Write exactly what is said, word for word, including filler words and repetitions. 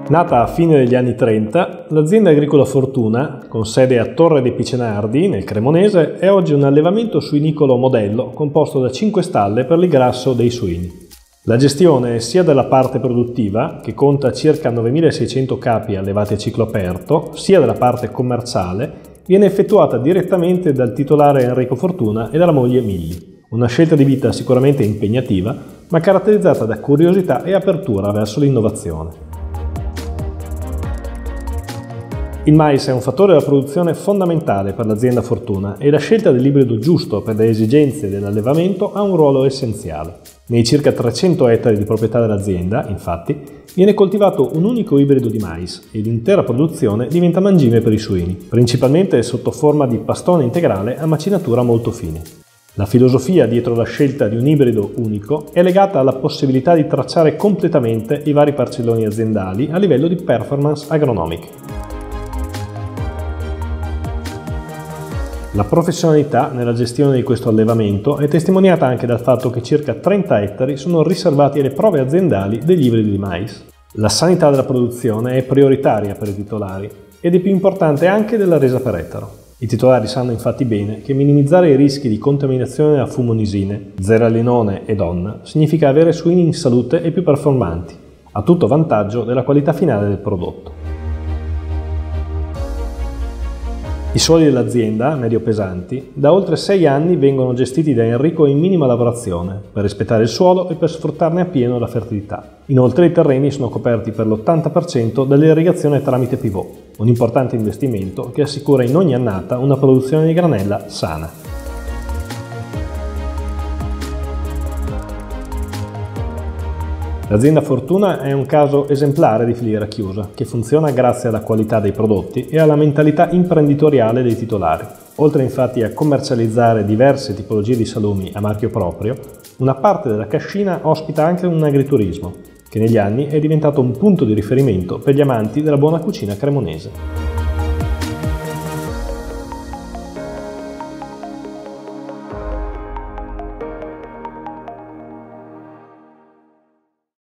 Nata a fine degli anni trenta, l'azienda agricola Fortuna, con sede a Torre dei Picenardi, nel Cremonese, è oggi un allevamento suinicolo modello composto da cinque stalle per l'ingrasso dei suini. La gestione sia della parte produttiva, che conta circa novemilaseicento capi allevati a ciclo aperto, sia della parte commerciale, viene effettuata direttamente dal titolare Enrico Fortuna e dalla moglie Milly. Una scelta di vita sicuramente impegnativa, ma caratterizzata da curiosità e apertura verso l'innovazione. Il mais è un fattore della produzione fondamentale per l'azienda Fortuna e la scelta dell'ibrido giusto per le esigenze dell'allevamento ha un ruolo essenziale. Nei circa trecento ettari di proprietà dell'azienda, infatti, viene coltivato un unico ibrido di mais e l'intera produzione diventa mangime per i suini, principalmente sotto forma di pastone integrale a macinatura molto fine. La filosofia dietro la scelta di un ibrido unico è legata alla possibilità di tracciare completamente i vari parcelloni aziendali a livello di performance agronomiche. La professionalità nella gestione di questo allevamento è testimoniata anche dal fatto che circa trenta ettari sono riservati alle prove aziendali degli ibridi di mais. La sanità della produzione è prioritaria per i titolari ed è più importante anche della resa per ettaro. I titolari sanno infatti bene che minimizzare i rischi di contaminazione a fumonisine, zearalenone e donna significa avere suini in salute e più performanti, a tutto vantaggio della qualità finale del prodotto. I suoli dell'azienda, medio pesanti, da oltre sei anni vengono gestiti da Enrico in minima lavorazione, per rispettare il suolo e per sfruttarne appieno la fertilità. Inoltre i terreni sono coperti per l'ottanta per cento dall'irrigazione tramite pivot, un importante investimento che assicura in ogni annata una produzione di granella sana. L'azienda Fortuna è un caso esemplare di filiera chiusa, che funziona grazie alla qualità dei prodotti e alla mentalità imprenditoriale dei titolari. Oltre infatti a commercializzare diverse tipologie di salumi a marchio proprio, una parte della cascina ospita anche un agriturismo, che negli anni è diventato un punto di riferimento per gli amanti della buona cucina cremonese.